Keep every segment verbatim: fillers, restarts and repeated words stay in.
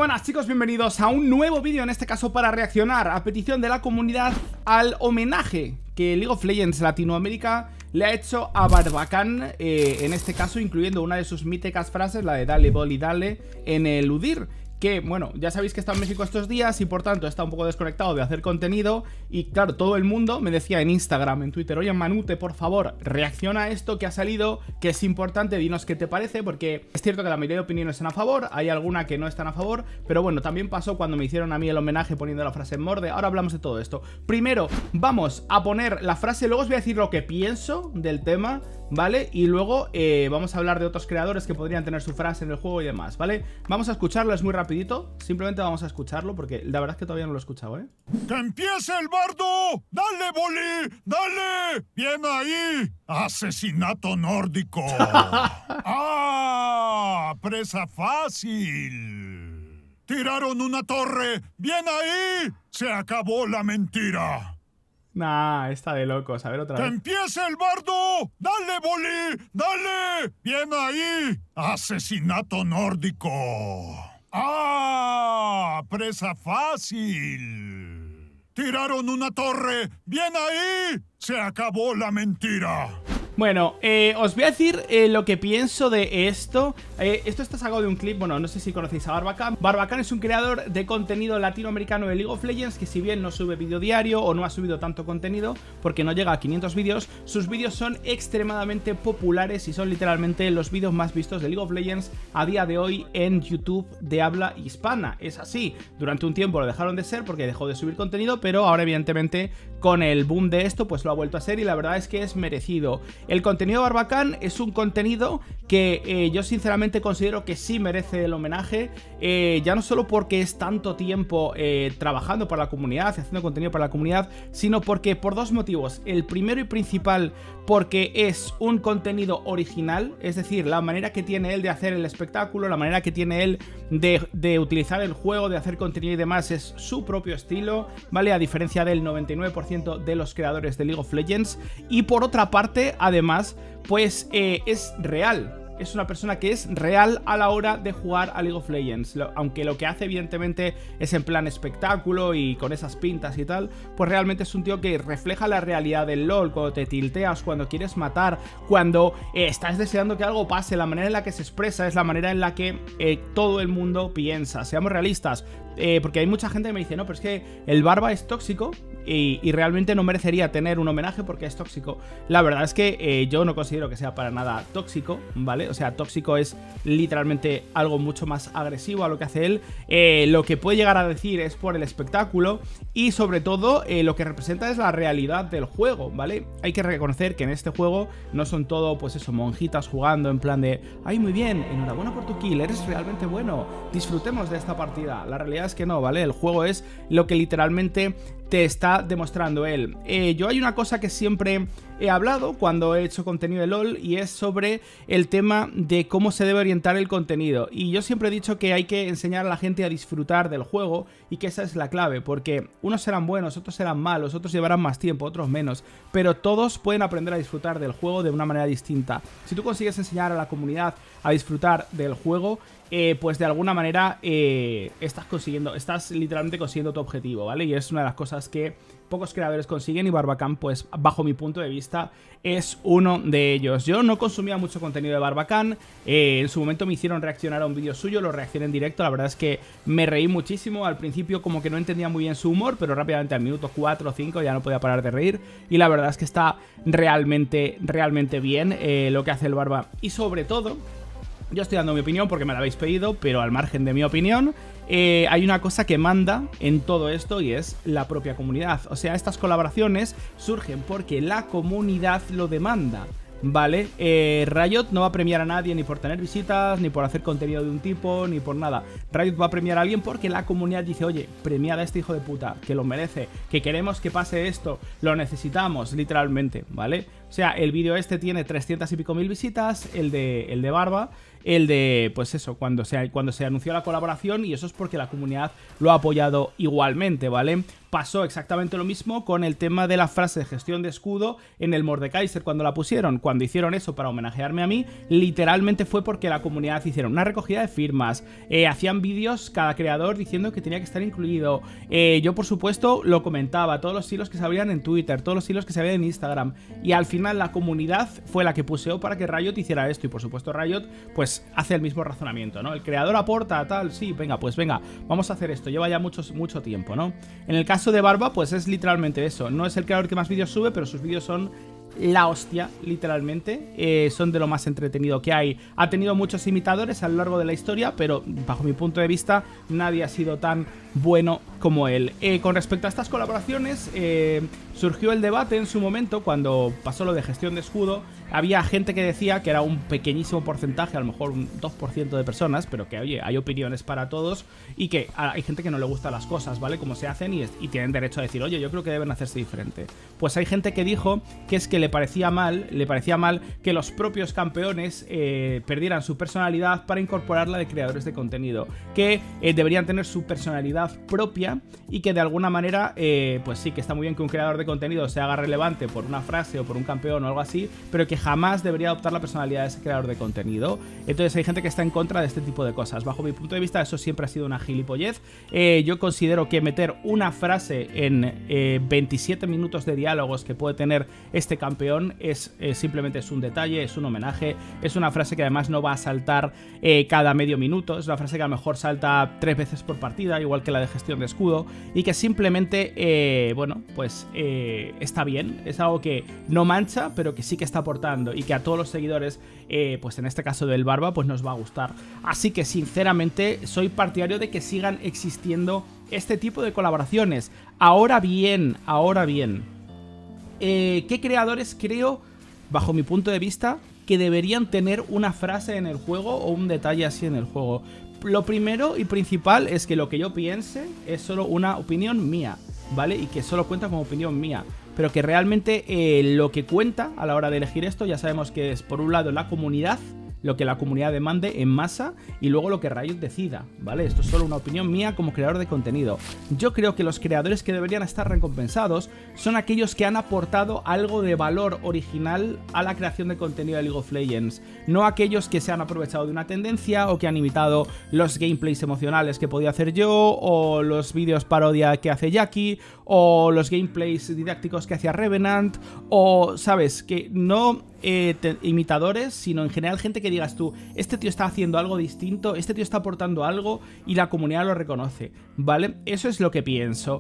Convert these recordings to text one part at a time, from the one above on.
buenas chicos, bienvenidos a un nuevo vídeo, en este caso para reaccionar a petición de la comunidad al homenaje que League of Legends Latinoamérica le ha hecho a Barbacán, eh, en este caso incluyendo una de sus míticas frases, la de dale, boli, dale, en el U D I R. Que, bueno, ya sabéis que está en México estos días y por tanto está un poco desconectado de hacer contenido. Y claro, todo el mundo me decía en Instagram, en Twitter: oye Manute, por favor, reacciona a esto que ha salido, que es importante, dinos qué te parece. Porque es cierto que la mayoría de opiniones están a favor, hay alguna que no están a favor, pero bueno, también pasó cuando me hicieron a mí el homenaje poniendo la frase en morde. Ahora hablamos de todo esto. Primero vamos a poner la frase, luego os voy a decir lo que pienso del tema, ¿vale? Y luego eh, vamos a hablar de otros creadores que podrían tener su frase en el juego y demás, ¿vale? Vamos a escucharlo, es muy rapidito. Simplemente vamos a escucharlo porque la verdad es que todavía no lo he escuchado, ¿eh? ¡Que empiece el bardo! ¡Dale, boli! ¡Dale! ¡Bien ahí! ¡Asesinato nórdico! ¡Ah! ¡Presa fácil! ¡Tiraron una torre! ¡Bien ahí! ¡Se acabó la mentira! Nah, está de locos. A ver otra ¡Que vez. empiece el bardo! ¡Dale, boli! ¡Dale! ¡Bien ahí! ¡Asesinato nórdico! ¡Ah! ¡Presa fácil! ¡Tiraron una torre! ¡Bien ahí! ¡Se acabó la mentira! Bueno, eh, os voy a decir eh, lo que pienso de esto. eh, Esto está sacado de un clip, bueno, no sé si conocéis a Barbacán. Barbacán es un creador de contenido latinoamericano de League of Legends, que si bien no sube vídeo diario o no ha subido tanto contenido, porque no llega a quinientos vídeos, sus vídeos son extremadamente populares y son literalmente los vídeos más vistos de League of Legends a día de hoy en YouTube de habla hispana. Es así, durante un tiempo lo dejaron de ser porque dejó de subir contenido, pero ahora evidentemente con el boom de esto pues lo ha vuelto a ser y la verdad es que es merecido. El contenido de Barbacán es un contenido que eh, yo sinceramente considero que sí merece el homenaje, eh, ya no solo porque es tanto tiempo eh, trabajando para la comunidad, haciendo contenido para la comunidad, sino porque por dos motivos. El primero y principal, porque es un contenido original, es decir, la manera que tiene él de hacer el espectáculo, la manera que tiene él de, de utilizar el juego, de hacer contenido y demás, es su propio estilo, ¿vale? A diferencia del noventa y nueve por ciento de los creadores de League of Legends. Y por otra parte, además, pues eh, es real. Es una persona que es real a la hora de jugar a League of Legends. Lo, aunque lo que hace evidentemente es en plan espectáculo y con esas pintas y tal, pues realmente es un tío que refleja la realidad del LoL. Cuando te tilteas, cuando quieres matar, cuando eh, estás deseando que algo pase, la manera en la que se expresa es la manera en la que eh, todo el mundo piensa. Seamos realistas, eh, porque hay mucha gente que me dice: no, pero es que el Barba es tóxico y, y realmente no merecería tener un homenaje porque es tóxico. La verdad es que eh, yo no considero que sea para nada tóxico, ¿vale? O sea, tóxico es literalmente algo mucho más agresivo a lo que hace él. Eh, lo que puede llegar a decir es por el espectáculo y sobre todo eh, lo que representa es la realidad del juego, ¿vale? Hay que reconocer que en este juego no son todo, pues eso, monjitas jugando en plan de: ay, muy bien, enhorabuena por tu kill, eres realmente bueno, disfrutemos de esta partida. La realidad es que no, ¿vale? El juego es lo que literalmente te está demostrando él. Eh, yo hay una cosa que siempre he hablado cuando he hecho contenido de LoL y es sobre el tema de cómo se debe orientar el contenido. Y yo siempre he dicho que hay que enseñar a la gente a disfrutar del juego y que esa es la clave, porque unos serán buenos, otros serán malos, otros llevarán más tiempo, otros menos, pero todos pueden aprender a disfrutar del juego de una manera distinta. Si tú consigues enseñar a la comunidad a disfrutar del juego, Eh, pues de alguna manera eh, estás consiguiendo, estás literalmente consiguiendo tu objetivo, ¿vale? Y es una de las cosas que pocos creadores consiguen y Barbacán, pues bajo mi punto de vista, es uno de ellos. Yo no consumía mucho contenido de Barbacán, eh, en su momento me hicieron reaccionar a un vídeo suyo, lo reaccioné en directo, la verdad es que me reí muchísimo. Al principio como que no entendía muy bien su humor, pero rápidamente al minuto cuatro o cinco ya no podía parar de reír y la verdad es que está realmente, realmente bien eh, lo que hace el Barba. Y sobre todo, yo estoy dando mi opinión porque me la habéis pedido, pero al margen de mi opinión, eh, hay una cosa que manda en todo esto y es la propia comunidad. O sea, estas colaboraciones surgen porque la comunidad lo demanda, ¿vale? Eh, Riot no va a premiar a nadie ni por tener visitas, ni por hacer contenido de un tipo, ni por nada. Riot va a premiar a alguien porque la comunidad dice: oye, premiad a este hijo de puta, que lo merece, que queremos que pase esto, lo necesitamos, literalmente, ¿vale? O sea, el vídeo este tiene trescientas y pico mil visitas, el de, el de Barba, el de, pues eso, cuando se, cuando se anunció la colaboración, y eso es porque la comunidad lo ha apoyado igualmente, ¿vale? Pasó exactamente lo mismo con el tema de la frase de gestión de escudo en el Mordekaiser cuando la pusieron. Cuando hicieron eso para homenajearme a mí, literalmente fue porque la comunidad hicieron una recogida de firmas, eh, hacían vídeos cada creador diciendo que tenía que estar incluido. Eh, yo, por supuesto, lo comentaba, todos los hilos que se abrían en Twitter, todos los hilos que se abrían en Instagram, y al final la comunidad fue la que puseó para que Riot hiciera esto, y por supuesto Riot, pues, hace el mismo razonamiento, ¿no? El creador aporta tal, sí, venga, pues venga, vamos a hacer esto, lleva ya mucho, mucho tiempo, ¿no? En el caso de Barba, pues es literalmente eso. No es el creador que más vídeos sube, pero sus vídeos son la hostia, literalmente. Eh, son de lo más entretenido que hay. Ha tenido muchos imitadores a lo largo de la historia, pero bajo mi punto de vista nadie ha sido tan bueno como él. Eh, con respecto a estas colaboraciones, eh, surgió el debate en su momento cuando pasó lo de gestión de escudo. Había gente que decía que era un pequeñísimo porcentaje, a lo mejor un dos por ciento de personas, pero que, oye, hay opiniones para todos, y que hay gente que no le gustan las cosas, ¿vale? Como se hacen, y, y tienen derecho a decir, oye, yo creo que deben hacerse diferente. Pues hay gente que dijo que es que le parecía mal, le parecía mal que los propios campeones eh, perdieran su personalidad para incorporarla de creadores de contenido, que eh, deberían tener su personalidad propia, y que de alguna manera, eh, pues sí, que está muy bien que un creador de contenido se haga relevante por una frase o por un campeón o algo así, pero que jamás debería adoptar la personalidad de ese creador de contenido. Entonces hay gente que está en contra de este tipo de cosas. Bajo mi punto de vista, eso siempre ha sido una gilipollez. Eh, yo considero que meter una frase en eh, veintisiete minutos de diálogos que puede tener este campeón es eh, simplemente es un detalle, es un homenaje, es una frase que además no va a saltar eh, cada medio minuto, es una frase que a lo mejor salta tres veces por partida, igual que la de gestión de escudo, y que simplemente, eh, bueno, pues eh, está bien, es algo que no mancha, pero que sí que está aportando, y que a todos los seguidores, eh, pues en este caso del Barba, pues nos va a gustar. Así que sinceramente soy partidario de que sigan existiendo este tipo de colaboraciones. Ahora bien, ahora bien, eh, ¿qué creadores creo, bajo mi punto de vista, que deberían tener una frase en el juego o un detalle así en el juego? Lo primero y principal es que lo que yo piense es solo una opinión mía, ¿vale? Y que solo cuenta como opinión mía, pero que realmente eh, lo que cuenta a la hora de elegir esto, ya sabemos que es por un lado la comunidad, lo que la comunidad demande en masa, y luego lo que Riot decida, ¿vale? Esto es solo una opinión mía como creador de contenido. Yo creo que los creadores que deberían estar recompensados son aquellos que han aportado algo de valor original a la creación de contenido de League of Legends, no aquellos que se han aprovechado de una tendencia o que han imitado los gameplays emocionales que podía hacer yo, o los vídeos parodia que hace Jackie, o los gameplays didácticos que hacía Revenant, o, ¿sabes? Que no... Eh, te, imitadores, sino en general gente que digas tú, este tío está haciendo algo distinto, este tío está aportando algo y la comunidad lo reconoce, ¿vale? Eso es lo que pienso.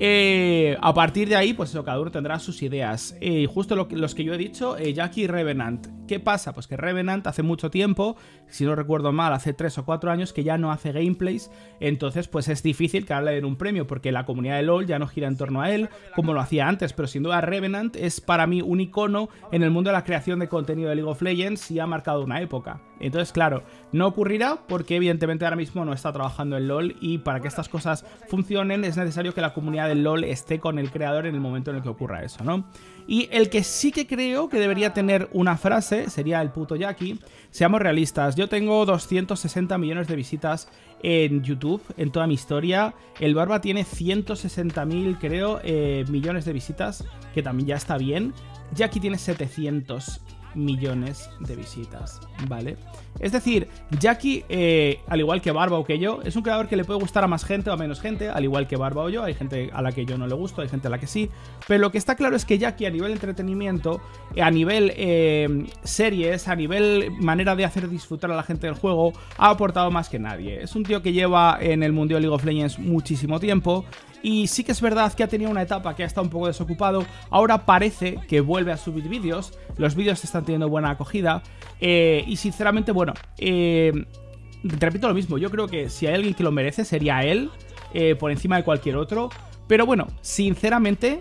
Eh, a partir de ahí, pues eso, cada uno tendrá sus ideas. Eh, justo lo que, los que yo he dicho, eh, Jackie y Revenant. ¿Qué pasa? Pues que Revenant hace mucho tiempo, si no recuerdo mal, hace tres o cuatro años que ya no hace gameplays, entonces pues es difícil que ahora le den un premio porque la comunidad de LoL ya no gira en torno a él como lo hacía antes, pero sin duda Revenant es para mí un icono en el mundo de la creación de contenido de League of Legends y ha marcado una época. Entonces, claro, no ocurrirá porque evidentemente ahora mismo no está trabajando en LoL, y para que estas cosas funcionen es necesario que la comunidad del LoL esté con el creador en el momento en el que ocurra eso, ¿no? Y el que sí que creo que debería tener una frase sería el puto Jackie. Seamos realistas, yo tengo doscientos sesenta millones de visitas en YouTube en toda mi historia. El Barba tiene ciento sesenta mil, creo, eh, millones de visitas, que también ya está bien. Jackie tiene setecientos millones de visitas, ¿vale? Es decir, Jackie, eh, al igual que Barba o que yo, es un creador que le puede gustar a más gente o a menos gente, al igual que Barba o yo. Hay gente a la que yo no le gusto, hay gente a la que sí, pero lo que está claro es que Jackie a nivel entretenimiento, a nivel eh, series, a nivel manera de hacer disfrutar a la gente del juego, ha aportado más que nadie. Es un tío que lleva en el mundo de League of Legends muchísimo tiempo, y sí que es verdad que ha tenido una etapa que ha estado un poco desocupado. Ahora parece que vuelve a subir vídeos, los vídeos están teniendo buena acogida, eh, y sinceramente, bueno, eh, repito lo mismo, yo creo que si hay alguien que lo merece sería él, eh, por encima de cualquier otro. Pero bueno, sinceramente,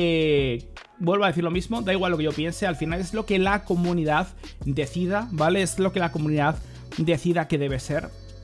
eh, vuelvo a decir lo mismo, da igual lo que yo piense, al final es lo que la comunidad decida, ¿vale? Es lo que la comunidad decida que debe ser.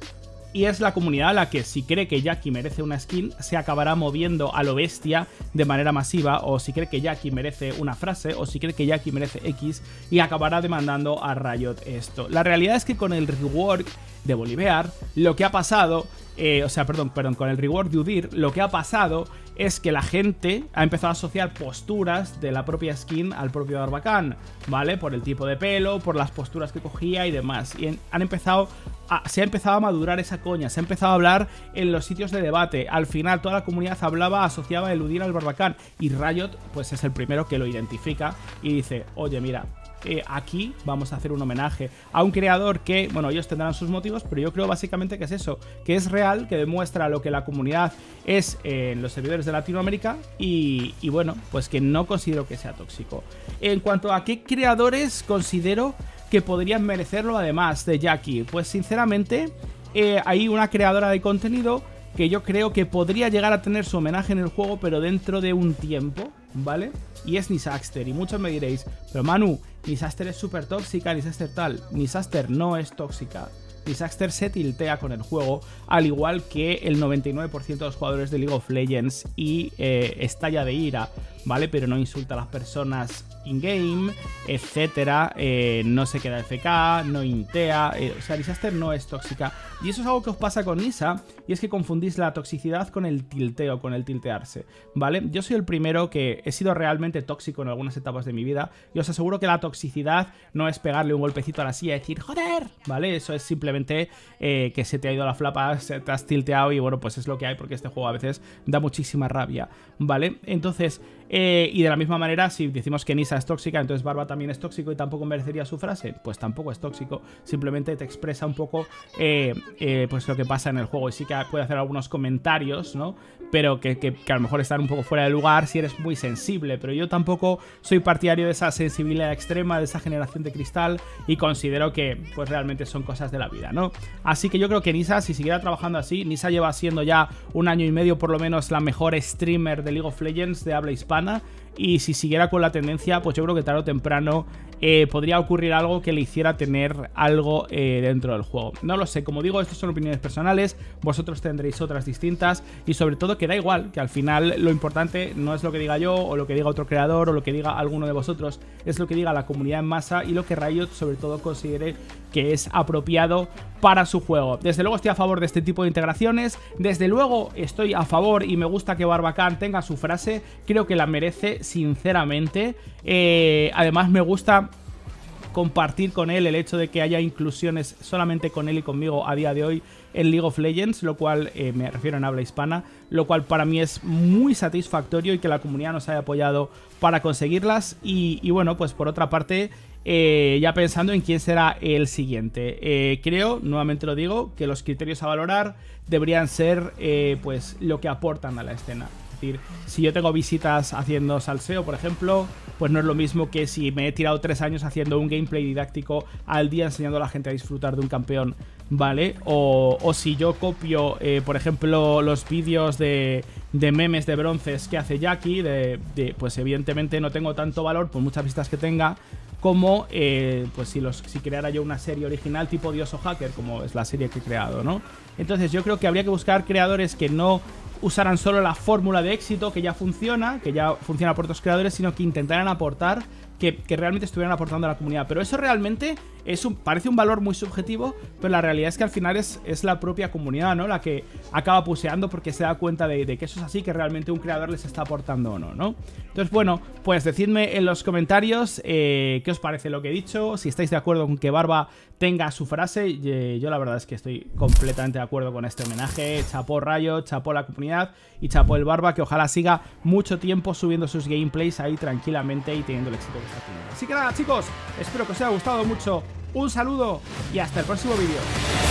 y es la comunidad la que, si cree que Jackie merece una skin, se acabará moviendo a lo bestia de manera masiva, o si cree que Jackie merece una frase, o si cree que Jackie merece X, y acabará demandando a Riot esto. La realidad es que con el rework de Bolivar, lo que ha pasado, eh, o sea, perdón, perdón, con el rework de Udyr, lo que ha pasado es que la gente ha empezado a asociar posturas de la propia skin al propio Barbacán, ¿vale? Por el tipo de pelo, por las posturas que cogía y demás. Y en, han empezado a, se ha empezado a madurar esa coña, se ha empezado a hablar en los sitios de debate. Al final toda la comunidad hablaba, asociaba el Udyr al Barbacán, y Riot pues es el primero que lo identifica y dice, oye, mira, Eh, aquí vamos a hacer un homenaje a un creador que, bueno, ellos tendrán sus motivos, pero yo creo básicamente que es eso, que es real, que demuestra lo que la comunidad es eh, en los servidores de Latinoamérica y, y bueno, pues que no considero que sea tóxico. En cuanto a qué creadores considero que podrían merecerlo además de Jackie, pues sinceramente eh, hay una creadora de contenido que yo creo que podría llegar a tener su homenaje en el juego, pero dentro de un tiempo, ¿vale? Y es Nisaster, y muchos me diréis, pero Manu, Nisaster es súper tóxica, Nisaster tal. Nisaster no es tóxica. Nisaster se tiltea con el juego, al igual que el noventa y nueve por ciento de los jugadores de League of Legends, y eh, estalla de ira, ¿vale? Pero no insulta a las personas in-game, etcétera, eh, no se queda F K, no intea, eh, o sea, Nisaster no es tóxica. Y eso es algo que os pasa con Nisa, y es que confundís la toxicidad con el tilteo, con el tiltearse, ¿vale? Yo soy el primero que he sido realmente tóxico en algunas etapas de mi vida, y os aseguro que la toxicidad no es pegarle un golpecito a la silla y decir, ¡joder! ¿Vale? Eso es simplemente eh, que se te ha ido la flapa, se te has tilteado, y bueno, pues es lo que hay, porque este juego a veces da muchísima rabia, ¿vale? Entonces, eh, y de la misma manera, si decimos que Nisa es tóxica, entonces Barba también es tóxico y tampoco merecería su frase, pues tampoco es tóxico, simplemente te expresa un poco eh, eh, pues lo que pasa en el juego, y sí que puede hacer algunos comentarios, ¿no? Pero que, que, que a lo mejor están un poco fuera de lugar si eres muy sensible, pero yo tampoco soy partidario de esa sensibilidad extrema, de esa generación de cristal, y considero que pues realmente son cosas de la vida, ¿no? Así que yo creo que Nisa, si siguiera trabajando así, Nisa lleva siendo ya un año y medio por lo menos la mejor streamer de League of Legends de habla hispana, y si siguiera con la tendencia, pues yo creo que tarde o temprano eh, podría ocurrir algo que le hiciera tener algo eh, dentro del juego. No lo sé, como digo, estas son opiniones personales, vosotros tendréis otras distintas, y sobre todo que da igual, que al final lo importante no es lo que diga yo, o lo que diga otro creador, o lo que diga alguno de vosotros, es lo que diga la comunidad en masa, y lo que Riot sobre todo considere que es apropiado para su juego. Desde luego estoy a favor de este tipo de integraciones, desde luego estoy a favor y me gusta que Barbacán tenga su frase, creo que la merece sinceramente, eh, además me gusta compartir con él el hecho de que haya inclusiones solamente con él y conmigo a día de hoy en League of Legends, lo cual eh, me refiero en habla hispana, lo cual para mí es muy satisfactorio, y que la comunidad nos haya apoyado para conseguirlas. Y, y bueno, pues por otra parte, eh, ya pensando en quién será el siguiente, eh, creo, nuevamente lo digo, que los criterios a valorar deberían ser eh, pues lo que aportan a la escena. Es decir, si yo tengo visitas haciendo salseo, por ejemplo, pues no es lo mismo que si me he tirado tres años haciendo un gameplay didáctico al día enseñando a la gente a disfrutar de un campeón, ¿vale? O, o si yo copio, eh, por ejemplo, los vídeos de, de memes de bronces que hace Jackie, de, de, pues evidentemente no tengo tanto valor por muchas vistas que tenga, como eh, pues si, los, si creara yo una serie original tipo Dios o Hacker, como es la serie que he creado, ¿no? Entonces yo creo que habría que buscar creadores que no usaran solo la fórmula de éxito que ya funciona, que ya funciona por otros creadores, sino que intentaran aportar, que, que realmente estuvieran aportando a la comunidad. Pero eso realmente es un, parece un valor muy subjetivo, pero la realidad es que al final es, es la propia comunidad, ¿no? La que acaba puseando porque se da cuenta de, de que eso es así, que realmente un creador les está aportando o no, ¿no? Entonces, bueno, pues decidme en los comentarios eh, qué os parece lo que he dicho, si estáis de acuerdo con que Barba tenga su frase. eh, Yo la verdad es que estoy completamente de acuerdo con este homenaje. Chapó Riot, chapó la comunidad y chapó el Barba, que ojalá siga mucho tiempo subiendo sus gameplays ahí tranquilamente y teniendo el éxito que está teniendo. Así que nada, chicos, espero que os haya gustado mucho. Un saludo y hasta el próximo vídeo.